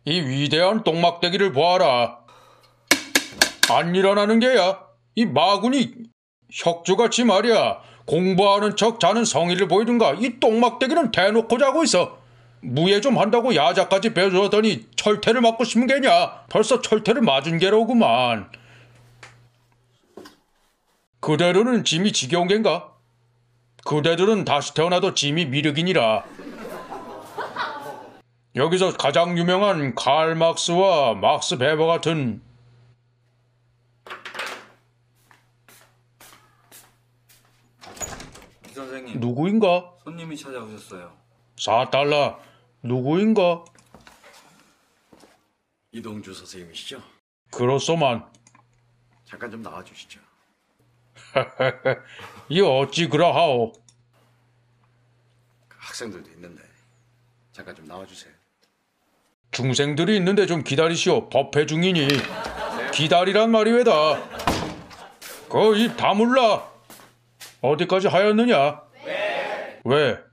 이 위대한 똥막대기를 보아라. 안 일어나는 게야. 이 마군이 혁주같이 말이야. 공부하는 척 자는 성의를 보이든가. 이 똥막대기는 대놓고 자고 있어. 무예 좀 한다고 야자까지 배워주더니 철퇴를 맞고 싶은 게냐. 벌써 철퇴를 맞은 게로구만. 그대로는 짐이 지겨운 겐가? 그대들은 다시 태어나도 짐이 미륵이니라. 여기서 가장 유명한 칼 막스와 막스 베버 같은 이 선생님. 누구인가? 손님이 찾아오셨어요. 4달러. 누구인가? 이동주 선생님이시죠? 그렇소만. 잠깐 좀 나와주시죠. 이 어찌 그러하오? 학생들도 있는데 잠깐 좀 나와주세요. 중생들이 있는데 좀 기다리시오. 법회 중이니. 기다리란 말이 왜다. 그 입 다물라. 어디까지 하였느냐? 왜?